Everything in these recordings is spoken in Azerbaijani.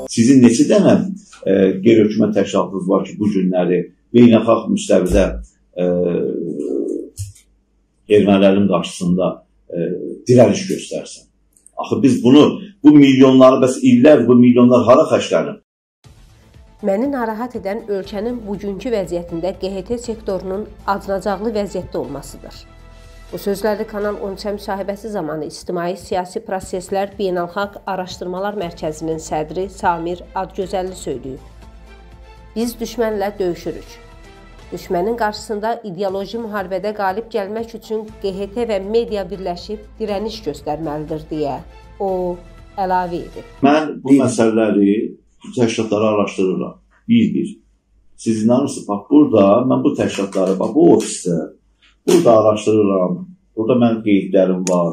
Sizin neçə dənə qeyri-hökumət təşkilatınız var ki, bu günləri beynəlxalq müstəvidə ermənilərin qarşısında dirəniş göstərsin. Axı biz bu milyonları, bəs illər bu milyonlar hara xərclənir? Məni narahat edən ölkənin bugünkü vəziyyətində QHT sektorunun acınacaqlı vəziyyətdə olmasıdır. Bu sözləri Kanal 13-ə müsahibəsi zamanı İctimai-Siyasi Proseslər Beynəlxalq Araşdırmalar Mərkəzinin sədri Samir Adgözəlli söyləyib. Biz düşmənlə döyüşürük. Düşmənin qarşısında ideoloji müharibədə qalib gəlmək üçün QHT və media birləşib dirəniş göstərməlidir deyə o əlavə edib. Mən bu məsələləri, bu təşkilatları araşdırıram. Bir. Siz inanırsınız, bax burada mən bu təşkilatları, bax bu ofisdə burada araşdırıram. Burada mənim qeydlərim var.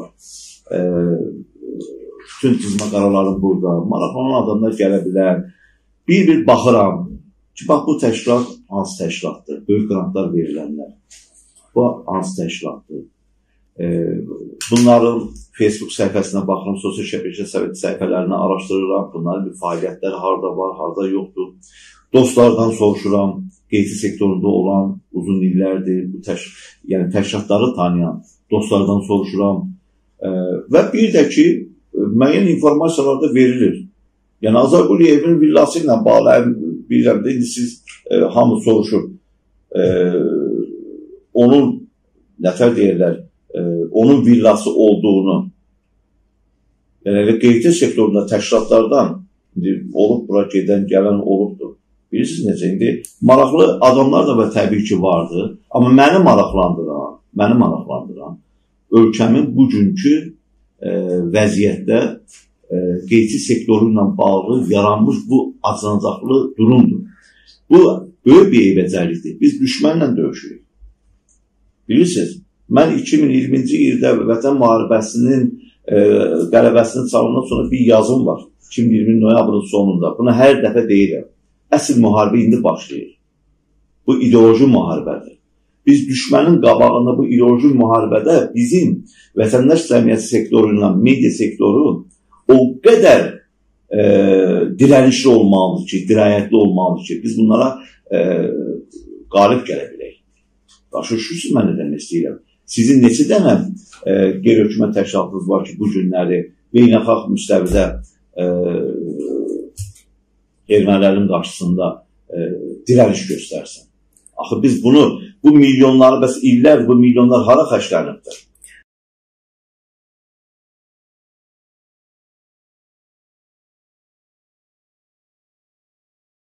Bütün cizmə qaralarım burada. Maraqlanan adamlar gələ bilər. Bir baxıram ki, bax bu təşkilat hansı təşkilatdır? Böyük qrantlar verilənlər. Bu hansı təşkilatdır? Bunların Facebook səhifəsinə baxıram, sosial şəbəkə səhifələrini araşdırıram. Bunların bir fəaliyyətləri harada var, harada yoxdur. Dostlardan soruşuram. QHT sektorunda olan uzun illərdir, yəni təşkilatları tanıyan dostlardan soruşuram və bir də ki, müəyyən informasiyalar da verilir. Yəni, Azər Quliyevin villası ilə bağlı, bilirəm də, indi siz hamı soruşur, onun, nəfər deyirlər, onun villası olduğunu, yəni, QHT sektorunda təşkilatlardan olub, bura gedən, gələn olubdur. Bilirsiniz necə, indi maraqlı adamlar da təbii ki vardır, amma məni maraqlandıran ölkəmin bugünkü vəziyyətdə QHT sektoru ilə bağlı yaranmış bu acınacaqlı durumdur. Bu, böyük bir eybəcərlikdir. Biz düşmənlə döyüşürük. Bilirsiniz, mən 2020-ci ildə Vətən müharibəsinin qələbəsinin çalından sonra bir yazım var. 2020 noyabrın sonunda. Bunu hər dəfə deyirəm. Əsl müharibə indi başlayır. Bu ideoloji müharibədir. Biz düşmənin qabağında bu ideoloji müharibədə bizim vətəndaş cəmiyyəti sektoru ilə media sektoru o qədər dirənişli olmalıdır ki, dirayətli olmalıdır ki, biz bunlara qalib gələ bilək. Başa düşürsünüz mən nə demək istəyirəm. Sizin neçə dənə qeyri-hökumət təşkilatınız var ki, bu günləri beynəlxalq müstəvidə ermənilərin qarşısında dirəniş göstərsin. Axı biz bu milyonları, bəs illər bu milyonlar hara xərclənibdir?